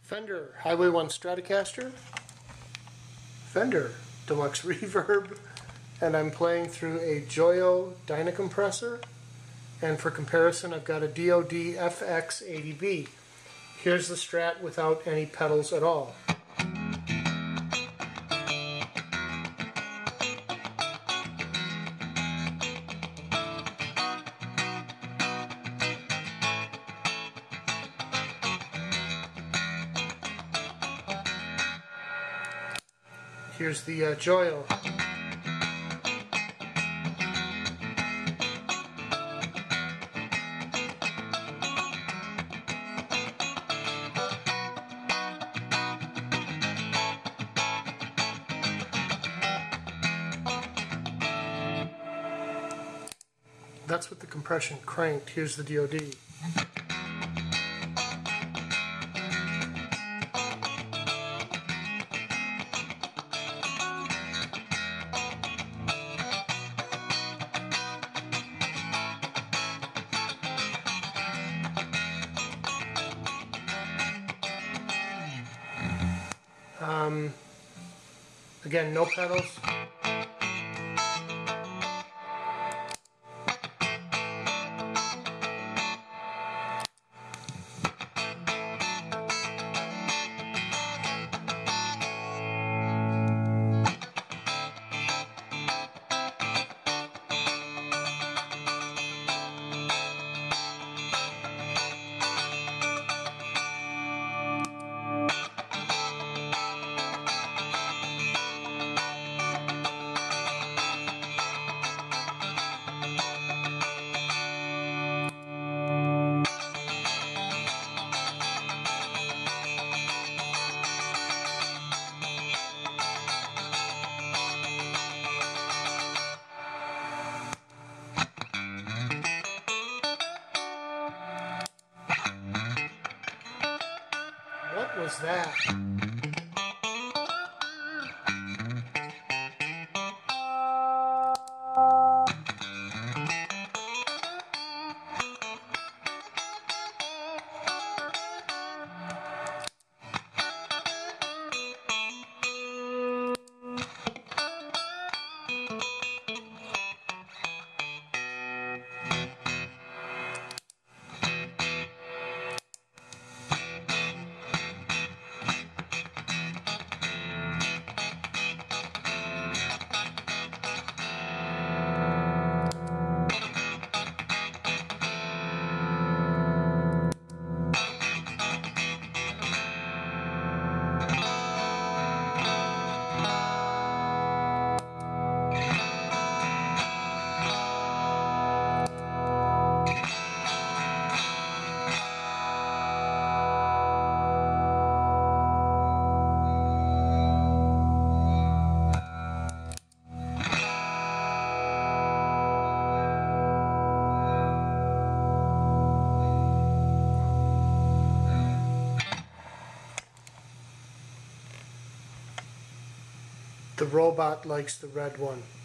Fender HWY-1 Stratocaster, Fender Deluxe Reverb, and I'm playing through a JOYO Dyna Compressor, and for comparison I've got a DOD FX80B. Here's the Strat without any pedals at all. Here's the JOYO. That's with the compression cranked. Here's the DOD. Again, no pedals. What was that? The robot likes the red one.